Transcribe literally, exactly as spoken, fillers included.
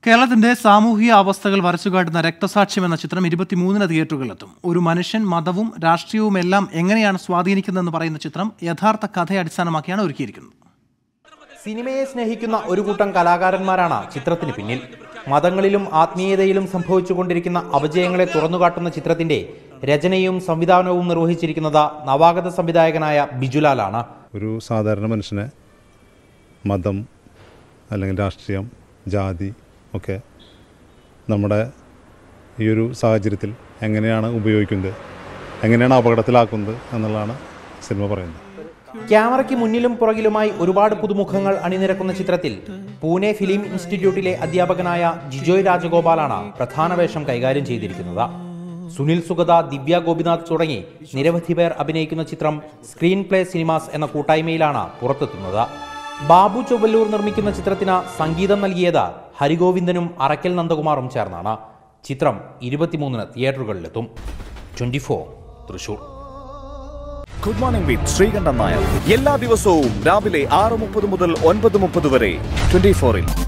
കേരളത്തിന്റെ സാമൂഹിക അവസ്ഥകൾ വരച്ചുകാട്ടുന്ന രക്തസാക്ഷ്യം എന്ന ചിത്രം ഇരുപത്തിമൂന്നിന് തിയേറ്ററുകളിലെത്തും. ഒരു മനുഷ്യൻ മതവും രാഷ്ട്രീയവും എല്ലാം എങ്ങനെയാണ് സ്വാധീനിക്കുന്നതെന്ന് പറയുന്ന ചിത്രം യഥാർത്ഥ കഥയെ അടിസ്ഥാനമാക്കിയാണ് ഒരുക്കിയിരിക്കുന്നത്. സിനിമയെ സ്നേഹിക്കുന്ന ഒരു കൂട്ടം കലാകാരന്മാരാണ് ചിത്രത്തിന് പിന്നിൽ. മതങ്ങളിലും ആത്മീയതയിലും സംഭവിച്ചുകൊണ്ടിരിക്കുന്ന അപജയങ്ങളെ തുറന്നുകാട്ടുന്ന ചിത്രത്തിന്റെ രചനയും സംവിധാനവും നിർവഹിച്ചിരിക്കുന്നത് നവാഗത സംവിധായകനായ ബിജുലാലാണ്. ഒരു സാധാരണ മനുഷ്യനെ മതം അല്ലെങ്കിൽ രാഷ്ട്രീയം, ജാതി ഒക്കെ നമ്മുടെ ഈ ഒരു സാഹചര്യത്തിൽ എങ്ങനെയാണ് ഉപയോഗിക്കുന്നത്, എങ്ങനെയാണ് അപകടത്തിലാക്കുന്നത് എന്നുള്ളതാണ് സിനിമ പറയുന്നത്. ക്യാമറയ്ക്ക് മുന്നിലും പുറകിലുമായി ഒരുപാട് പുതുമുഖങ്ങൾ അണിനിരക്കുന്ന ചിത്രത്തിൽ പൂനെ ഫിലിം ഇൻസ്റ്റിറ്റ്യൂട്ടിലെ അധ്യാപകനായ ജിജോയ് രാജഗോപാലാണ് പ്രധാന വേഷം കൈകാര്യം ചെയ്തിരിക്കുന്നത്. സുനിൽ സുഗത, ദിവ്യ ഗോപിനാഥ് തുടങ്ങി നിരവധി പേർ അഭിനയിക്കുന്ന ചിത്രം സ്ക്രീൻ പ്ലേ സിനിമാസ് എന്ന കൂട്ടായ്മയിലാണ് പുറത്തെത്തുന്നത്. ബാബു ചൊവ്വല്ലൂർ നിർമ്മിക്കുന്ന ചിത്രത്തിന് സംഗീതം നൽകിയത് ഹരിഗോവിന്ദനും അറക്കൽ നന്ദകുമാറും ചേർന്നാണ്. ചിത്രം ഇരുപത്തിമൂന്നിന് തിയേറ്ററുകളിലെത്തും. Twenty four Thrissur. Good morning with Sreekandan Nair എല്ലാ ദിവസവും രാവിലെ ആറ് മുപ്പത് മുതൽ ഒൻപത് മുപ്പത് വരെ ട്വന്റി ഫോറിൽ.